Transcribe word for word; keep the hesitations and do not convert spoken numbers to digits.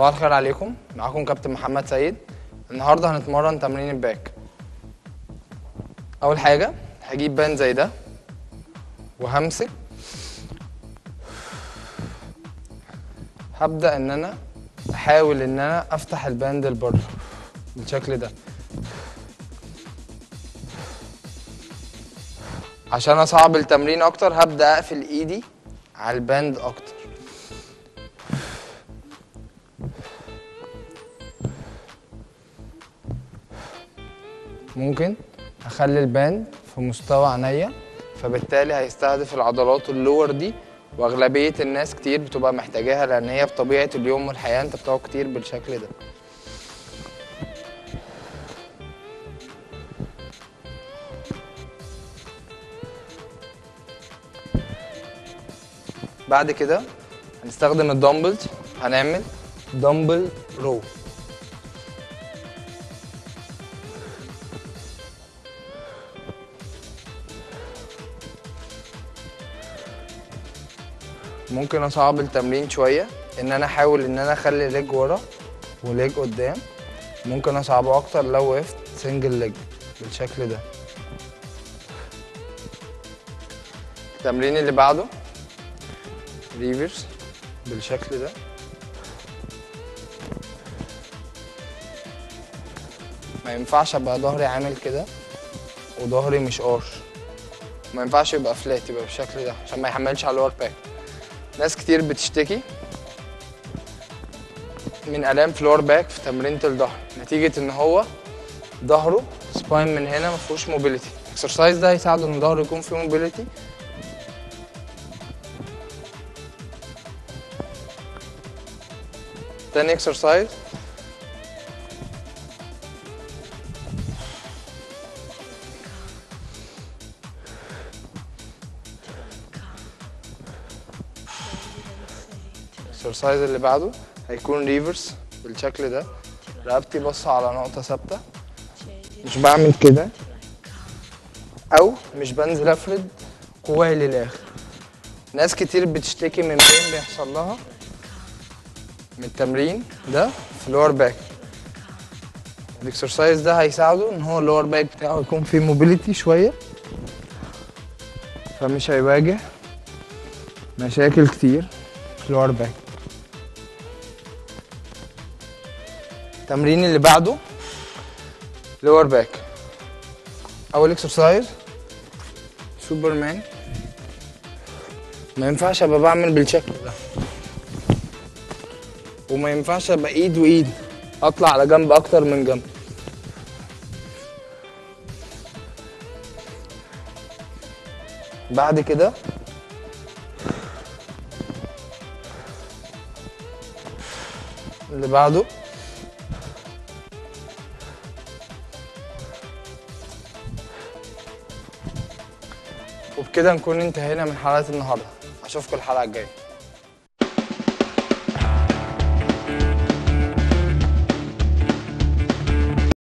صباح الخير عليكم، معاكم كابتن محمد سيد. النهارده هنتمرن تمرين الباك. اول حاجه هجيب باند زي ده وهمسك، هبدا ان انا احاول ان انا افتح الباند لبره بالشكل ده عشان اصعب التمرين اكتر. هبدا اقفل ايدي على الباند اكتر. ممكن اخلي الباند في مستوى عينيا، فبالتالي هيستهدف العضلات اللور دي، واغلبيه الناس كتير بتبقى محتاجاها لان هي بطبيعه اليوم والحياه انت بتقعد كتير بالشكل ده. بعد كده هنستخدم الدمبلز، هنعمل دمبل رو. ممكن اصعب التمرين شويه، ان انا احاول ان انا اخلي ليج ورا وليج قدام. ممكن اصعبه اكتر لو وقفت سنجل ليج بالشكل ده. التمرين اللي بعده ريفرس بالشكل ده. ما ينفعش ابقى ظهري عامل كده وظهري مش قار، ما ينفعش يبقى فلات، يبقى بالشكل ده عشان ما يحملش على اللور باك. ناس كتير بتشتكي من الام في اللور باك في تمرينة الظهر نتيجة ان هو ظهره سباين من هنا مفيهوش موبيليتي. الاكسرسايز ده هيساعده ان ظهره يكون فيه موبيليتي. تاني اكسرسايز الاكسرسايز اللي بعده هيكون ريفرس بالشكل ده. رقبتي باصه على نقطه ثابته، مش بعمل كده او مش بنزل افرد قواي للاخر. ناس كتير بتشتكي من بين بيحصل لها من التمرين ده في اللور باك. الاكسرسايز ده هيساعده ان هو اللور باك بتاعه يكون فيه موبيليتي شويه، فمش هيواجه مشاكل كتير في اللور باك. التمرين اللي بعده لور باك. اول اكسرسايز سوبرمان. ما ينفعش ابقى بعمل بالشكل ده، وما ينفعش ابقى ايد وايد، اطلع على جنب اكتر من جنب. بعد كده اللي بعده وبكده نكون انتهينا من حلقة النهارده. اشوفكم الحلقة الجاية.